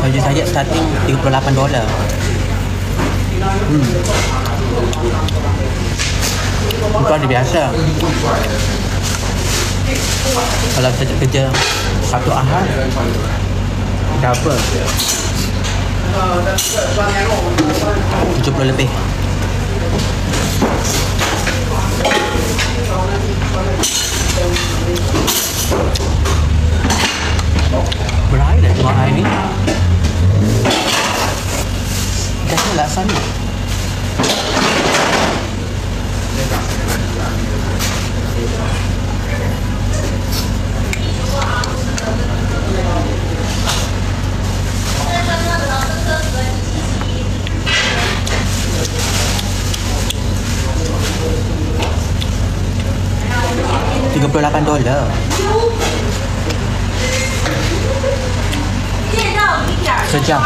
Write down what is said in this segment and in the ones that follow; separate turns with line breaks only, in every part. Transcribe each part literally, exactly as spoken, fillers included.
Baju saya starting tiga puluh lapan dolar. Hmm. Itu ada biasa. Kalau kita kerja satu ahad double tujuh puluh lebih. Berair dah tengok air ni. Dah laksana. tiga puluh lapan dolar. Sejam.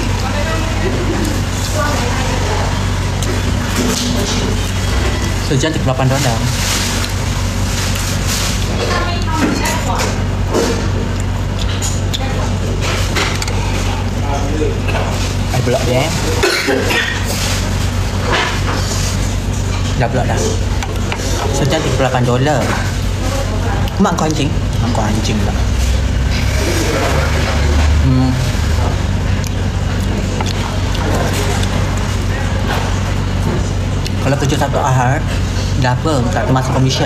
Sejam tiga puluh lapan dolar. Ai blok dia. Dah blok dah. Sejam tiga puluh lapan dolar. Mak kau anjing? Mak kau anjing lah. Hmm. Kalau kerja satu ahad, dah apa? Tak termasuk komisen.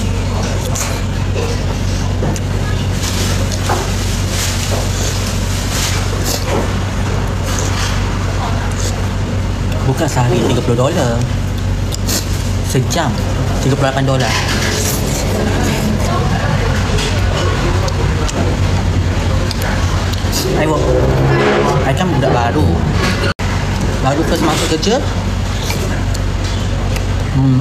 Bukan sehari tiga puluh dolar. Sejam tiga puluh lapan dolar. Ayo, saya kan budak baru. Baru first masuk kerja. Hmm.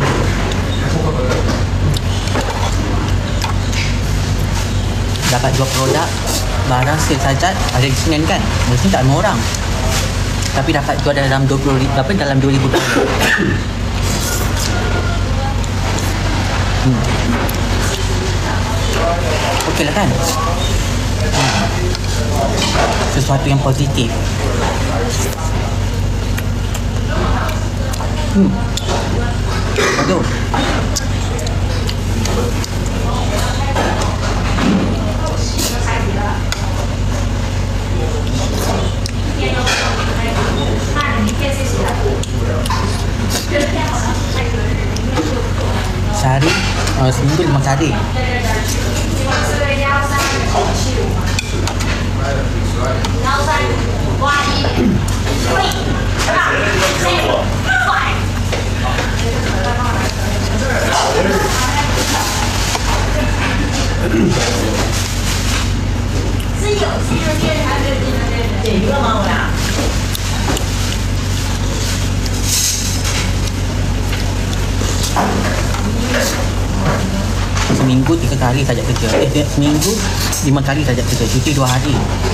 Dapat dua produk. Barang sale sajat ada di Senin kan. Mesti tak ada orang. Tapi dapat jual dalam dua puluh ribu, apa dalam dua ribu dolar. Hmm. Okey lah kan? Hmm. Sesuatu yang positif. Hmm. Aduh. Sehari, uh, seminggu lima kali. Seminggu tiga kali saja kerja. Eh, seminggu lima kali saja kerja. Cuti dua hari.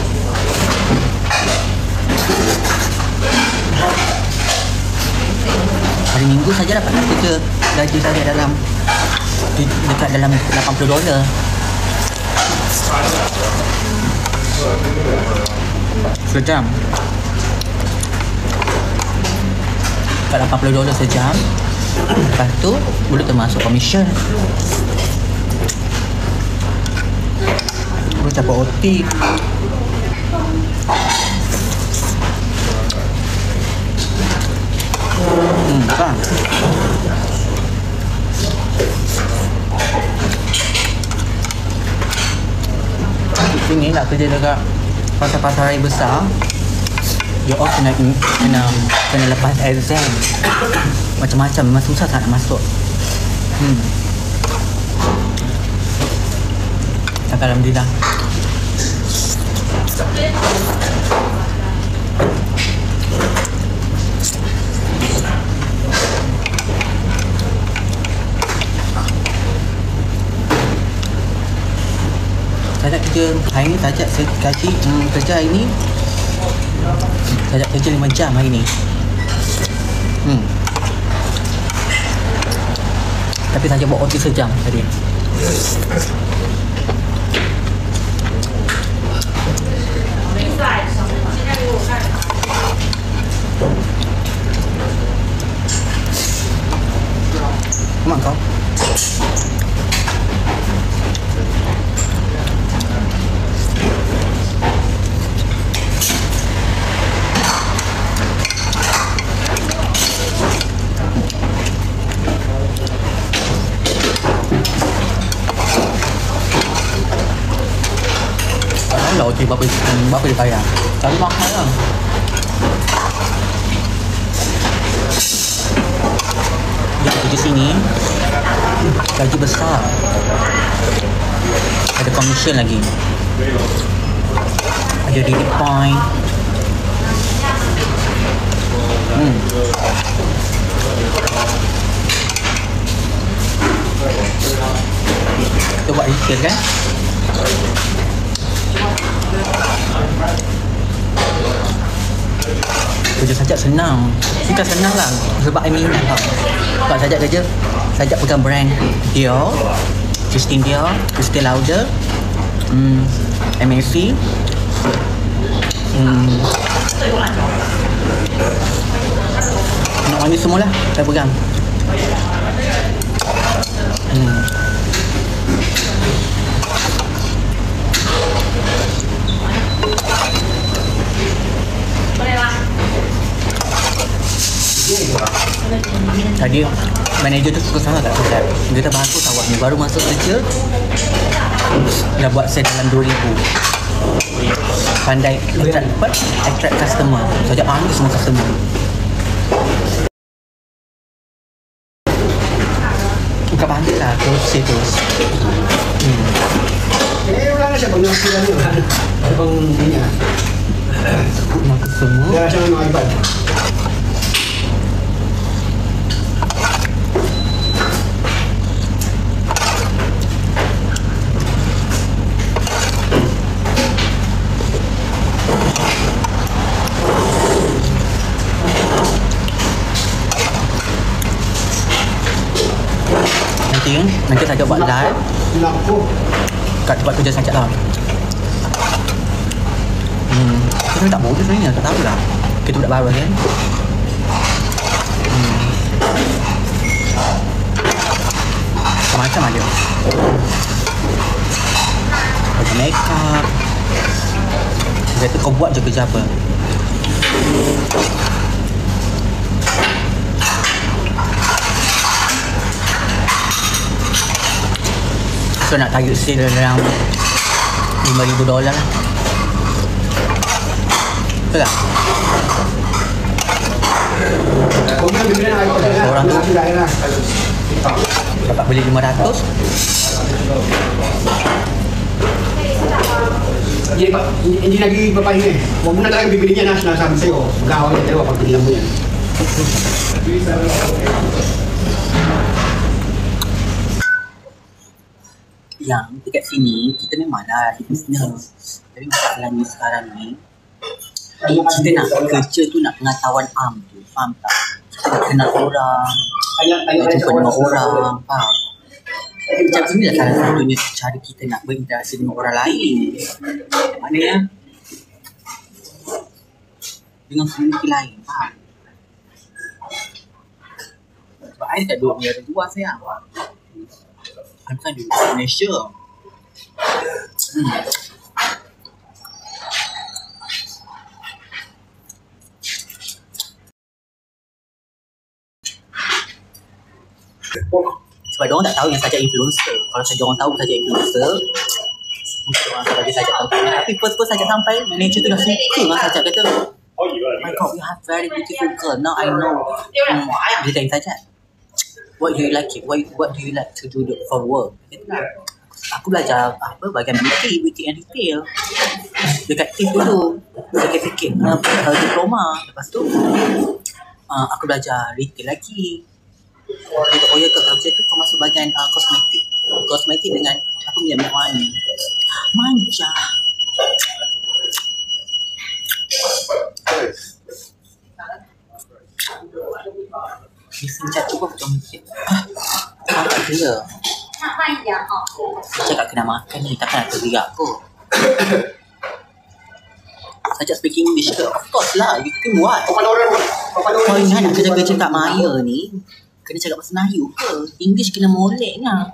Hari Minggu saja dapat kerja. Gaji saya dalam dekat dalam lapan puluh dolar. Sejam. Dekat lapan puluh dolar sejam. Lepas tu boleh termasuk komisen. Boleh dapat O T. Hmm, kan? Sini nak kerja dekat pasar-pasar raya besar. Dia off kena, kena, kena lepas exam. Macam-macam, memang susah tak nak masuk. Hmm. Tak alhamdulillah. Saya kerja hari ni tajak saya gaji hmm, kerja hari ni tajak kerja lima jam hari ni. Hmm. Tapi saja buat O T sejam tadi. berapa, berapa dia bayar. Cari makan lah. Yang kerja sini gaji besar, ada commission lagi, ada daily point. Hmm. Kita buat detail kan. Kerja sajak senang. Bukan senang lah, sebab I minat tau. Sebab sajak kerja, sajak pegang brand Dior, Christian Dior, Estee Lauder, hmm, M A C, hmm, nak wangi semua lah saya pegang. hmm. Tadi manager tu suka sangat kat saya. Dia kata bagus awak ni baru masuk kerja dah buat sale dalam dua ribu. Pandai attract apa? Attract customer. Saja panggil semua customer. Bukan panggil lah, terus say terus. Hmm.
Eh, ulang siya pag nakakita niyo. Ano bang niya?
Sebut nama customer.
Kaya siya ng iPad. Nanti,
nanti saya buat live kat tempat kerja saya lah. Hmm, kita tak boleh sebenarnya, tak tahu lah. Kita budak baru kan. Hmm. Macam ada. Ada make up. Dia kata kau buat je kerja apa. So nak target sale dalam lima ribu dolar lah. Betul tak? Orang tu dapat beli lima ratus.
Jadi Pak, ini lagi Bapak ini. Mau muna talaga bibili niya na sinasabi sa'yo. Magawa niya tayo pag pinilang mo yan.
Yang dekat sini kita memang dah business. Tapi masalahnya sekarang ni kita nak kerja tu nak pengetahuan am tu, faham tak? Kita nak kenal orang, nak jumpa dengan orang, faham? Macam inilah salah satunya cara kita nak berinteraksi dengan orang lain. Maknanya dengan komuniti lain, faham? Sebab saya tak duduk di negara luar sayang. I bukan di Malaysia. Hmm. Sebab diorang tak tahu yang sajak influencer. Kalau saja orang tahu sajak influencer, mungkin orang akan bagi sajak sampai. Tapi first-first sajak sampai, manager tu dah suka dengan sajak. Kata, oh my god, we have very beautiful girl. Now I know. Hmm. Dia tanya sajak, what do you like it? What, what do you like to do for work? Kata, aku belajar apa bahagian beauty, beauty and retail dekat T I F dulu, sikit-sikit uh, uh, diploma. Lepas tu uh, aku belajar retail lagi. Dia kata, oh ya ke, kalau macam tu kau masuk bahagian uh, kosmetik. Kosmetik dengan aku punya minyak wangi. Manja. Dia senjat cuba macam mikir, ah, tak kira saya tak kena makan ni, takkan nak teriak kot. Sajak speaking English ke? Of course lah, you can buat. Kau ingat nak kerja-kerja kat Maya ni, kena cakap bahasa Melayu ke? English kena molek lah.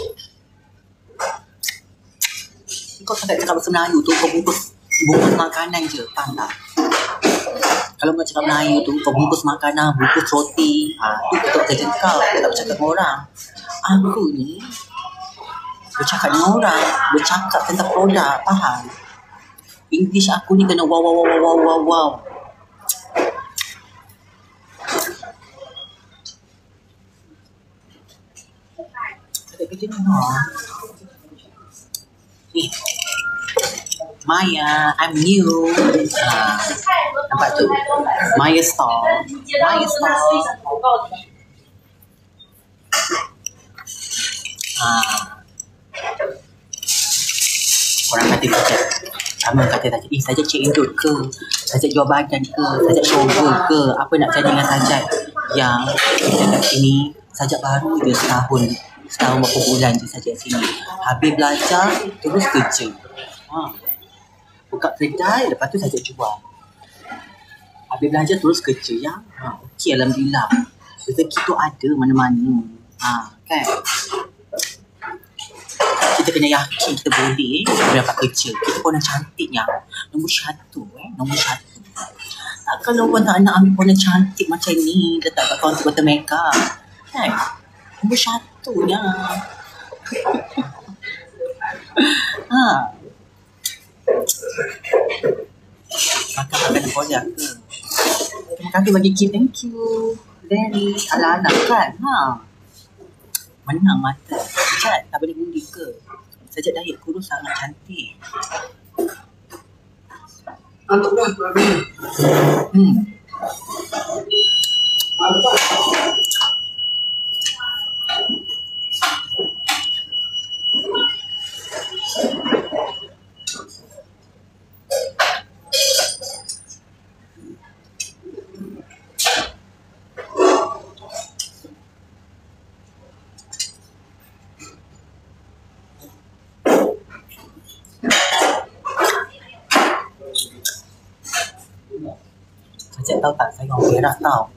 Kau tak cakap bahasa Melayu tu, kau bungkus, bungkus makanan je, faham tak? Kalau kau cakap Melayu tu, kau bungkus makanan, bungkus roti, ha, tu betul kerja kau, kau tak bercakap dengan orang. Aku ni bercakap dengan orang, bercakap tentang produk, faham? English aku ni kena wow wow wow wow wow wow. Ada kerja ni. Ni. Maya, I'm new. Ah, nampak tu? Maya Store. Maya Store. Ah. Orang kata saja, ramai kata saja, eh Sajat cik indut ke, Sajat jual badan ke, Sajat showgirl ke, apa nak jadi dengan Sajat yang kita kat sini. Sajat baru je setahun, setahun berapa bulan je Sajat sini. Habis belajar, terus kerja. Ha. Buka kedai, lepas tu Sajat jual. Habis belajar, terus kerja ya. Ha. Okey, Alhamdulillah. Rezeki tu ada mana-mana. Ha, kan? Kita kena yakin kita boleh kita dapat kerja. Kita pun cantik yang nombor satu eh. Nombor satu. Tak, kalau orang tak nak ambil pun cantik macam ni, letak kat kaunter botol makeup. Kan? Nombor satu ya. Ha. Makan-makan boleh ke? Terima kasih bagi gift. Thank you. Very ala-ala kan? Ha. Menang mata. Sajat tak boleh undi ke? Sajat diet kurus sangat cantik.
Antuk dah, berapa?
Hmm.
Apa?
Sajat tahu tak sayang Perak tau.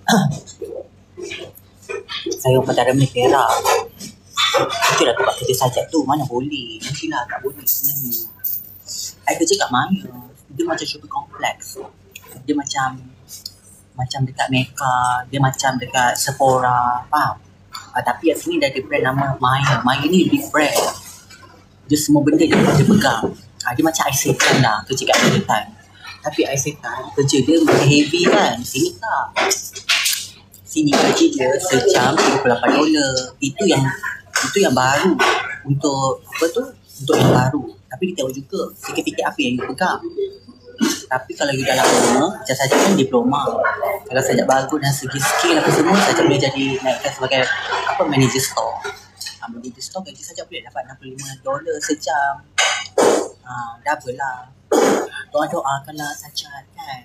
Sayang Petara Meli Perak. Itu dah tempat kerja Sajat tu. Mana boleh. Mestilah tak boleh sebenarnya. Saya kerja kat Maya. Dia macam shopping kompleks. Dia macam macam dekat Mecca. Dia macam dekat Sephora. Faham? Uh, tapi yang sini dah ada brand nama Maya. Maya ni big brand. Dia semua benda dia, dia pegang. Uh, dia macam Isetan lah. Kerja kat Isetan. Tapi Isetan kerja dia macam heavy kan. Sini tak. Sini gaji dia sejam tiga puluh lapan dolar. Itu yang itu yang baru. Untuk apa tu? Untuk yang baru. Tapi dia tahu juga sikit-sikit apa yang you pegang. Tapi kalau you dah lama, macam Sajat kan diploma. Kalau Sajat bagus dan segi skill apa semua, Sajat boleh jadi naikkan sebagai apa manager store. Ha, manager store gaji Sajat boleh dapat enam puluh lima dolar sejam. Ha, double lah. Doa-doakanlah Sajat kan.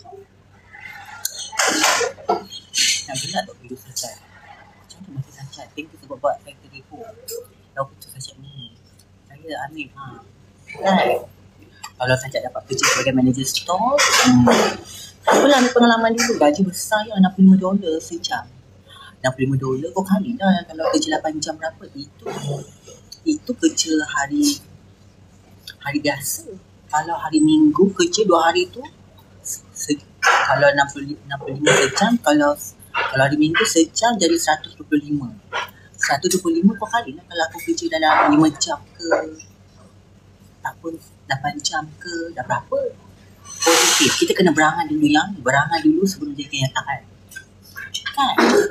Nak benar tak video Sajat? Macam tu masa Sajat. Thank you sebab buat factory pun. Tahu betul Sajat ni. Saya Amir ha. Kan? Kalau Sajat dapat kerja sebagai manager store, hmm. apalah ambil pengalaman dulu. Gaji besar ya, enam puluh lima dolar sejam. enam puluh lima dolar kau kali lah. Kalau kerja lapan jam berapa? Itu itu kerja hari hari biasa. Kalau hari Minggu kerja dua hari tu se, kalau enam puluh lima sejam, kalau kalau hari Minggu sejam jadi seratus dua puluh lima. seratus dua puluh lima kau kali lah kalau aku kerja dalam lima jam ke ataupun lapan jam ke, dah berapa? Positif. Kita kena berangan dulu yang berangan dulu sebelum dia kenyataan. Kan?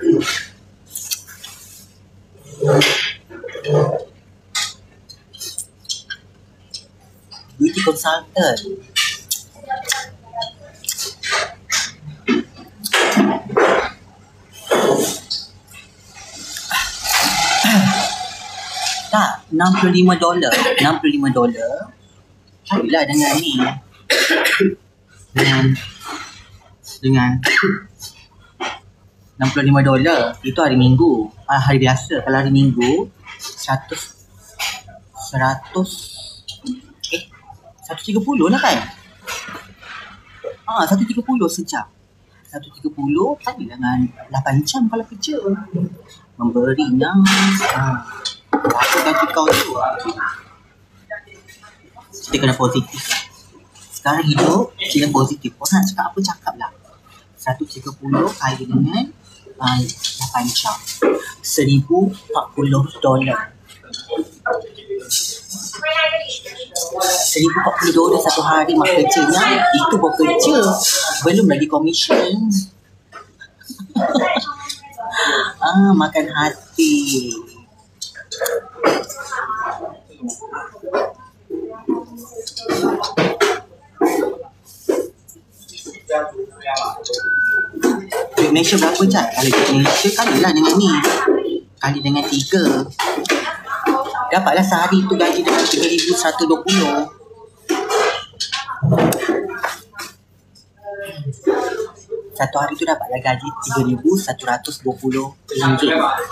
Beauty consultant. Tak, enam puluh lima dolar. enam puluh lima dolar. Carilah dengan ni. Dengan dengan enam puluh lima dolar. Itu hari Minggu. Ah, hari biasa. Kalau hari Minggu seratus seratus eh seratus tiga puluh lah kan? Ah, seratus tiga puluh sejam. seratus tiga puluh kali dengan lapan jam kalau kerja. Memberinya ah, apa gaji kau tu? Kita kena positif. Sekarang hidup kita positif. Orang nak cakap apa cakap lah. seratus tiga puluh kali dengan uh, lapan jam, seribu empat puluh dolar. seribu empat puluh dolar satu hari mak kerjanya. Itu baru kerja, belum lagi komisen. Ah, makan hati. Duit Malaysia berapa, Cat? Kalau duit Malaysia kalilah dengan ni, kali dengan tiga, dapatlah sehari tu gaji dengan tiga ribu seratus dua puluh. Satu hari tu dapatlah gaji tiga ribu seratus dua puluh ringgit.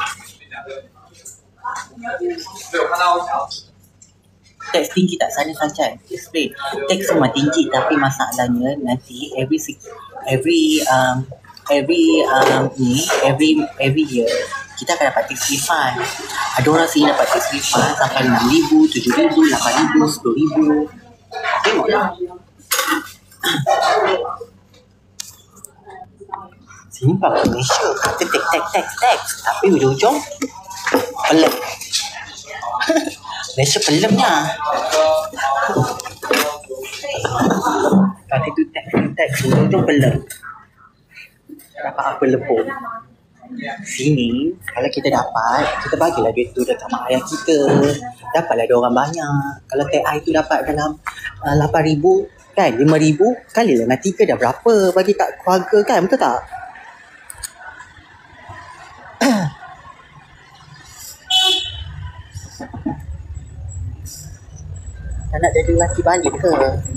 Teks tinggi tak sana saja. Explain. Teks semua tinggi, tapi masalahnya nanti every every um every um ni every every year kita akan dapat tax refund. Ada orang sini dapat tax refund sampai enam ribu, tujuh ribu, lapan ribu, sepuluh ribu. Tengoklah. Sini pakai Malaysia kata tax tax tax tax, tapi ujung-ujung pelem. Malaysia pelemnya. Kata tu tax tax, ujung-ujung pelem. Dapat apa lepuk. Sini kalau kita dapat, kita bagilah duit tu dekat mak ayah kita. Dapatlah ada orang banyak. Kalau T I tu dapat dalam uh, lapan ribu kan, lima ribu kali lah dengan tiga dah berapa bagi kat keluarga kan, betul tak? Tak nak jadi lelaki balik ke?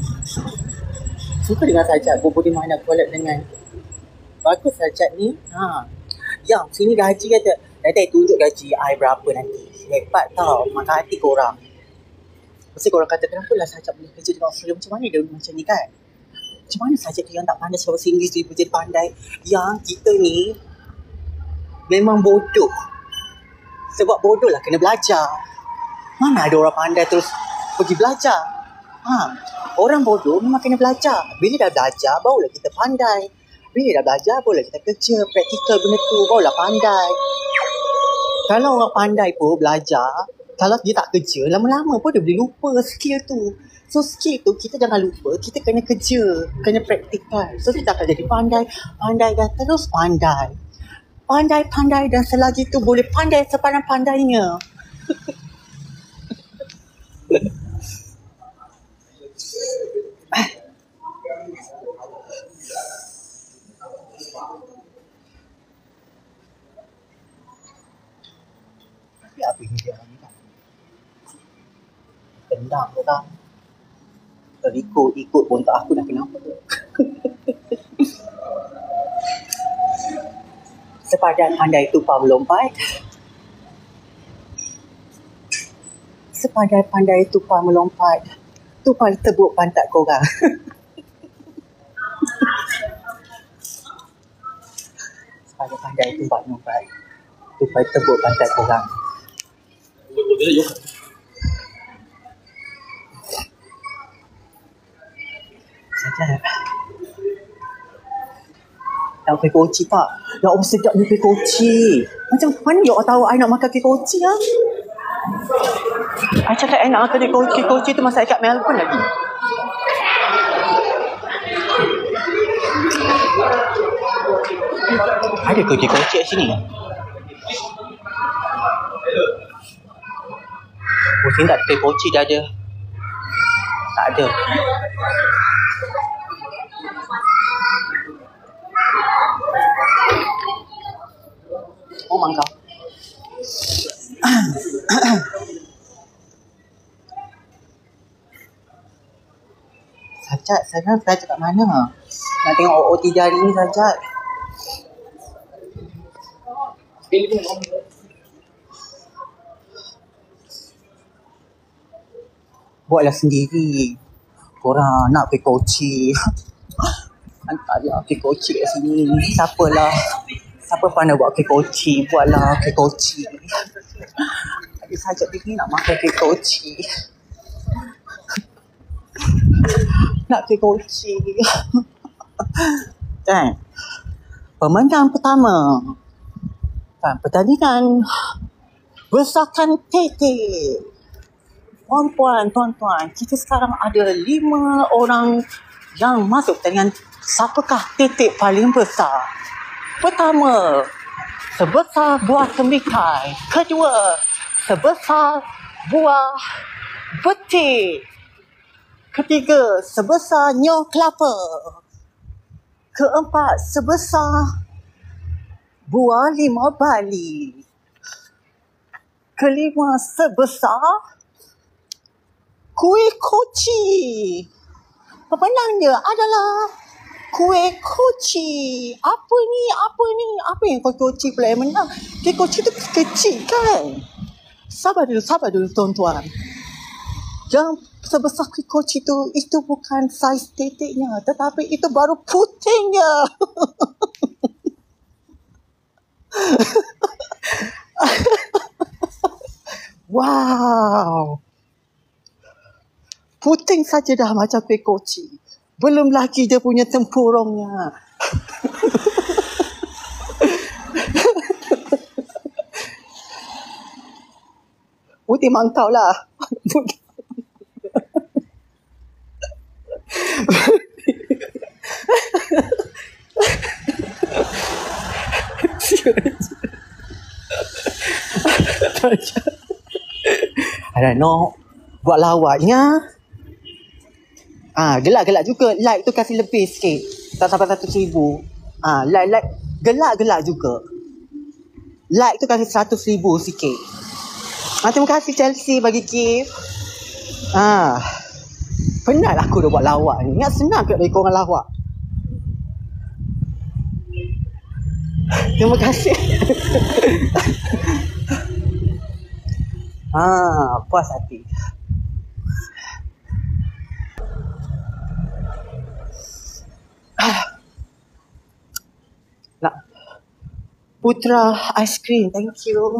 Suka dengan Sajat, bobo di mana collab dengan. Bagus Sajat ni. Ha. Yang sini gaji kata, nanti tunjuk gaji I berapa nanti. Hebat tau, makan hati korang. Mesti korang kata, kenapa lah Sajat boleh kerja dengan Australia? Macam mana dia macam ni kan? Macam mana Sajat dia yang tak pandai suara English, dia jadi pandai? Yang kita ni memang bodoh. Sebab bodoh lah kena belajar. Mana ada orang pandai terus pergi belajar? Ha. Orang bodoh memang kena belajar. Bila dah belajar, barulah kita pandai. Bila dah belajar, barulah kita kerja, praktikal benda tu, barulah pandai. Kalau orang pandai pun belajar, kalau dia tak kerja, lama-lama pun dia boleh lupa skill tu. So skill tu kita jangan lupa, kita kena kerja, kena praktikal. So kita akan jadi pandai, pandai dan terus pandai. Pandai-pandai dan selagi tu boleh pandai sepandai-pandainya. Tapi apa ini dia orang ni kan? Tendang orang. Terikut-ikut pun tak aku dah kenapa tu. Sepadan pandai tupai melompat. Sepadan pandai tupai melompat. Tupai tebuk pantat korang. Sepadan pandai tupai melompat. Tupai tebuk pantat korang. Sajat. Nak kuih koci tak? Ya Allah, sedapnya kuih koci. Macam mana you tahu I nak makan kuih koci ha? I cakap I nak makan kuih koci tu masa I kat Melbourne lagi. Ada kuih koci kat sini? Oh, sini tak ada kuih koci dah ada. Tak ada. Oh, mangkau. Sajat, Sajat, Sajat kat mana? Nak tengok O O T D hari ni, Sajat. Buatlah sendiri. Korang nak pergi koci. Hantarlah pergi koci kat sini. Siapalah. Siapa pandai buat kek koci, buatlah kek koci. Ada Sajat ni nak makan kek koci. Nak kek koci. Kan? Pemenang pertama. Kan, pertandingan bersahkan titik.
Puan-puan, tuan-tuan, kita sekarang ada lima orang yang masuk dengan siapakah titik paling besar. Pertama, sebesar buah temikai. Kedua, sebesar buah betik. Ketiga, sebesar nyok kelapa. Keempat, sebesar buah limau Bali. Kelima, sebesar kuih koci. Pemenangnya adalah kuih koci. Apa ni? Apa ni? Apa yang kuih koci pula yang menang? Kuih koci tu kecil kan? Sabar dulu, sabar dulu tuan-tuan. Yang sebesar kuih koci tu, itu bukan saiz titiknya, tetapi itu baru putingnya. Wow. Puting saja dah macam kuih koci. Belum lagi dia punya tempurungnya. Putih mangkau lah. I don't know. Buat lawaknya. Ah, gelak-gelak juga. Like tu kasih lebih sikit. Tak sampai seratus ribu. Ah, like, like. Gelak-gelak juga. Like tu kasih seratus ribu sikit. Ah, terima kasih Chelsea bagi gift. Ah, penat aku dah buat lawak ni. Ingat senang ke bagi korang lawak. Terima kasih. Ah, puas hati. Nak Putra ice cream, thank you.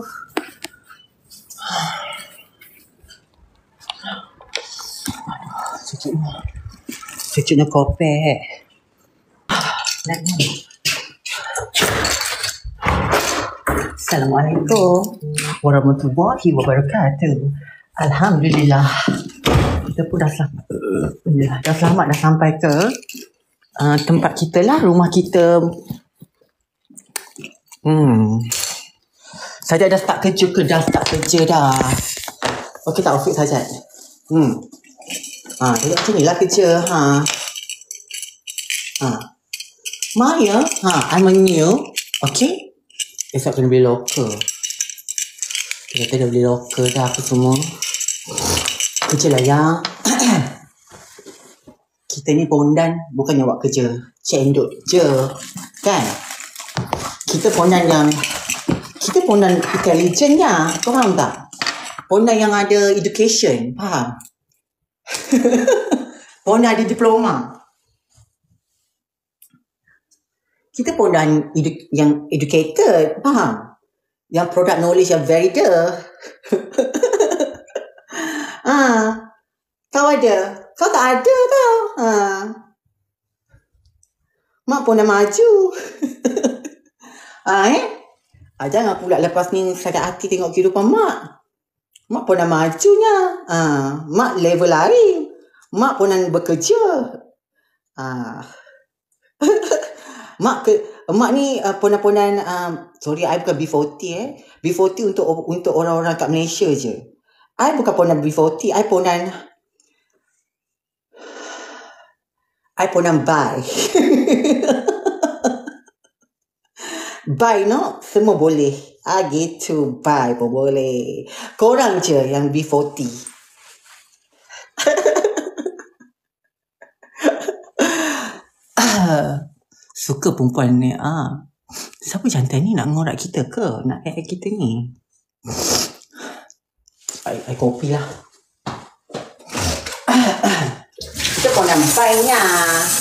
Sejuknya Sejuknya kopi. Assalamualaikum warahmatullahi wabarakatuh. Alhamdulillah, kita pun dah selamat, dah selamat dah sampai ke uh, tempat kita lah, rumah kita. Hmm. Saya dah start kerja ke? Dah start kerja dah. Okey tak Afiq saja? Hmm. Ha, dia macam ni lah kerja. Ha. Ha. Maya, ha, I'm a new. Okay. Esok kena beli locker. Dia kata dah beli locker dah apa semua. Kerja lah ya. Kita ni pondan bukannya buat kerja cendok je. Kan? Kita pondan yang kita pondan intelligent lah. Kau faham tak? Pondan yang ada education. Faham? Pondan ada diploma. Kita pondan edu- yang educated. Faham? Yang product knowledge yang very there. Ah, kau ada? Kau tak ada tau. Ah. Mak pondan maju. Ah, eh? Ah, jangan pula lepas ni sakit hati tengok kehidupan mak. Mak pun dah majunya. Ah, mak level lain. Mak pun dah bekerja. Ah. mak ke mak ni uh, pondan-pondan uh, sorry, I bukan B empat puluh eh. B empat puluh untuk untuk orang-orang kat Malaysia je. I bukan pondan B empat puluh, I pondan I pondan buy. Buy no, semua boleh. Ah gitu, buy pun boleh. Korang je yang B empat puluh. ah, suka perempuan ni. Ah, siapa jantan ni nak ngorak kita ke? Nak kayak kita ni? I, I kopi lah. Kita pun dah buy nya.